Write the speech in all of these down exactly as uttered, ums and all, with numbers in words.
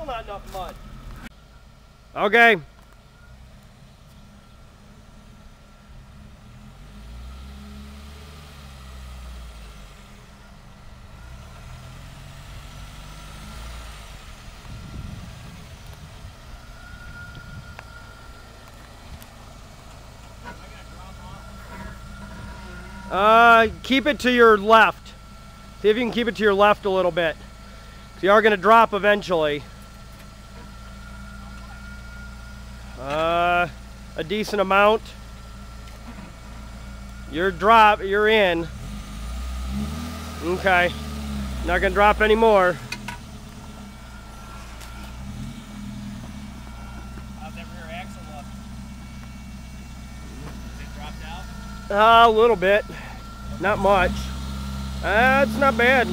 Still not enough mud. Okay. Uh, keep it to your left. See if you can keep it to your left a little bit. So you are going to drop eventually. Uh, a decent amount. You're drop, you're in. Okay. Not going to drop any more. How's that rear axle look? Is it dropped out? Uh, a little bit. Not much. Uh, it's not bad.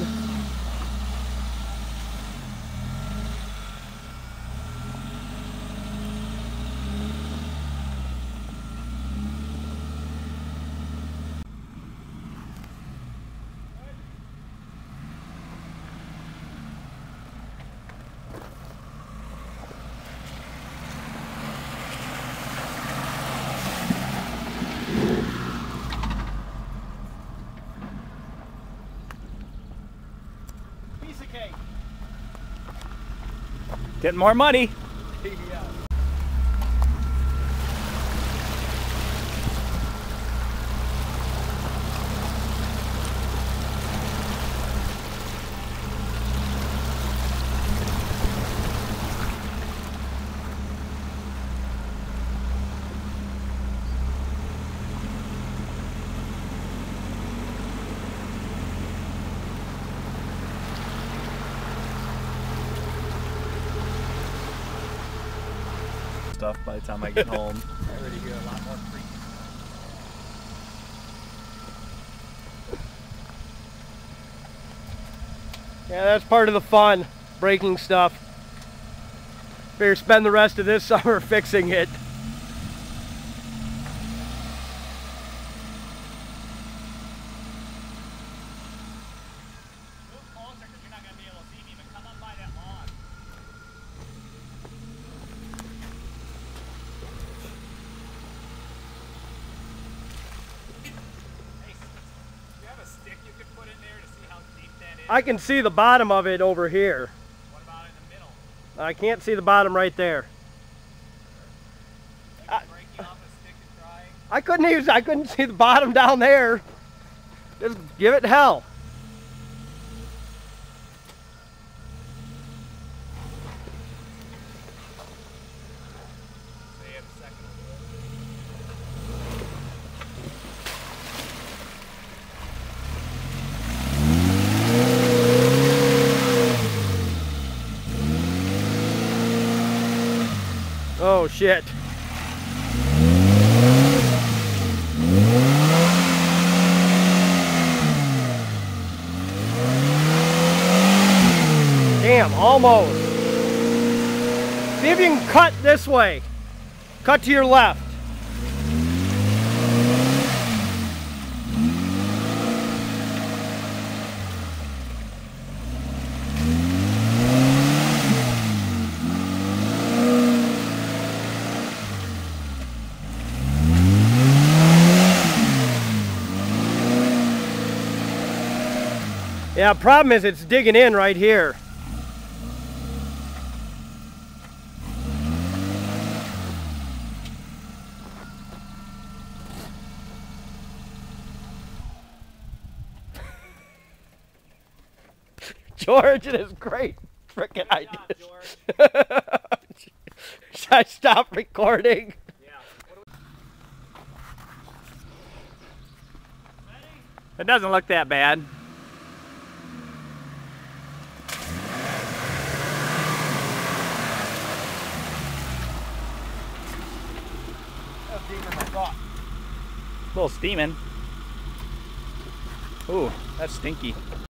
Getting more money. Yeah. Stuff by the time I get home. I already hear a lot more creaking. Yeah, that's part of the fun, breaking stuff. Better spend the rest of this summer fixing it. Move closer because you're not going to be able to see me, but come up by that log. I can see the bottom of it over here. What about in the middle? I can't see the bottom right there. I, Breaking off a stick and trying? I couldn't use. I couldn't see the bottom down there. Just give it hell. Say it a second. Oh shit. Damn, almost. See if you can cut this way. Cut to your left. Yeah, problem is it's digging in right here. George, it is great freaking idea. Should I stop recording? It doesn't look that bad. A little steaming. Ooh, that's stinky.